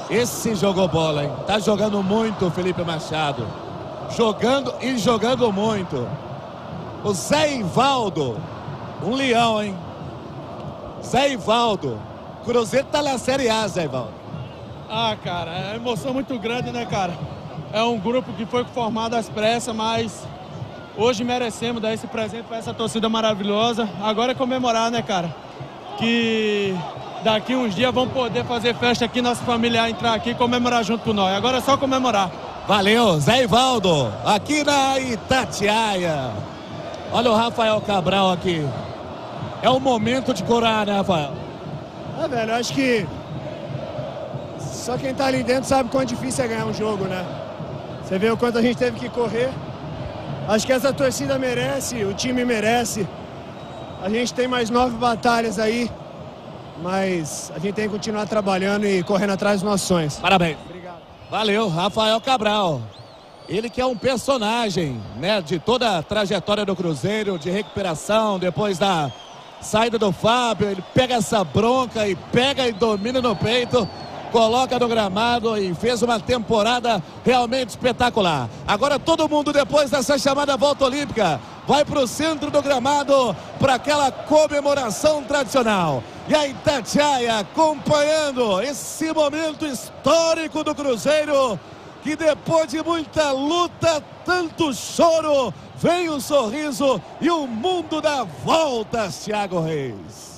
Esse jogou bola, hein? Tá jogando muito o Felipe Machado. Jogando muito. O Zé Ivaldo, um leão, hein? Zé Ivaldo. Cruzeiro tá na Série A, Zé Ivaldo. Ah, cara, é uma emoção muito grande, né, cara? É um grupo que foi formado às pressas, mas hoje merecemos dar esse presente para essa torcida maravilhosa. Agora é comemorar, né, cara? Que daqui uns dias vão poder fazer festa aqui, nosso familiar entrar aqui e comemorar junto com nós. Agora é só comemorar. Valeu, Zé Ivaldo, aqui na Itatiaia. Olha o Rafael Cabral aqui. É o momento de corar, né, Rafael? Velho, acho que só quem tá ali dentro sabe quão difícil é ganhar um jogo, né? Você vê o quanto a gente teve que correr. Acho que essa torcida merece, o time merece. A gente tem mais 9 batalhas aí, mas a gente tem que continuar trabalhando e correndo atrás dos nossos sonhos. Parabéns. Obrigado. Valeu, Rafael Cabral. Ele que é um personagem, né, de toda a trajetória do Cruzeiro, de recuperação, depois da saída do Fábio, ele pega essa bronca e pega e domina no peito, coloca no gramado e fez uma temporada realmente espetacular. Agora todo mundo, depois dessa chamada volta olímpica, vai para o centro do gramado para aquela comemoração tradicional. E a Itatiaia acompanhando esse momento histórico do Cruzeiro, que depois de muita luta, tanto choro, vem o sorriso e o mundo dá voltas, Thiago Reis.